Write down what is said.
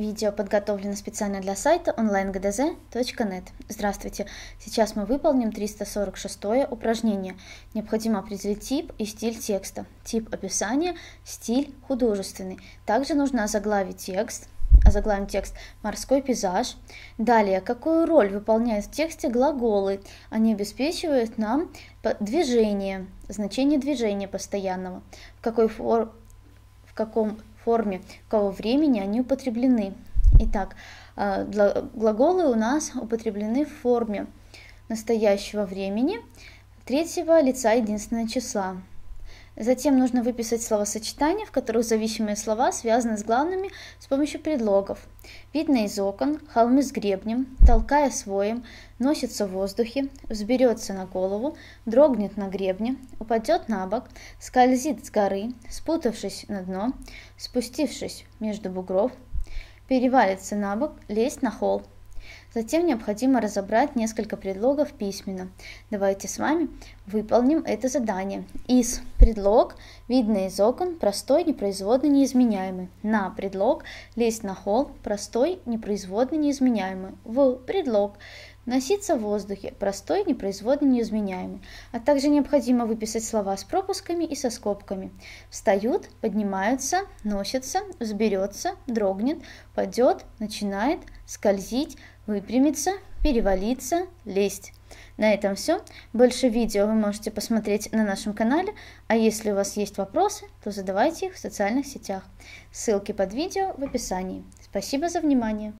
Видео подготовлено специально для сайта onlinegdz.net. Здравствуйте! Сейчас мы выполним 346 упражнение. Необходимо определить тип и стиль текста. Тип описания, стиль художественный. Также нужно озаглавить текст. Озаглавим текст «Морской пейзаж». Далее, какую роль выполняют в тексте глаголы? Они обеспечивают нам движение, значение движения постоянного. В каком форме, какого времени они употреблены. Итак, глаголы у нас употреблены в форме настоящего времени, третьего лица единственного числа. Затем нужно выписать словосочетания, в которых зависимые слова связаны с главными с помощью предлогов. Видно из окон, холмы с гребнем, толкая своим, носится в воздухе, взберется на голову, дрогнет на гребне, упадет на бок, скользит с горы, спутавшись на дно, спустившись между бугров, перевалится на бок, лезть на холм. Затем необходимо разобрать несколько предлогов письменно. Давайте с вами выполним это задание. Из предлог, видно из окон, простой, непроизводный, неизменяемый. На предлог, лезть на холм, простой, непроизводный, неизменяемый. В предлог, носиться в воздухе, простой, непроизводный, неизменяемый. А также необходимо выписать слова с пропусками и со скобками. Встают, поднимаются, носятся, взберется, дрогнет, падет, начинает, скользить, выпрямиться, перевалиться, лезть. На этом все. Больше видео вы можете посмотреть на нашем канале, а если у вас есть вопросы, то задавайте их в социальных сетях. Ссылки под видео в описании. Спасибо за внимание.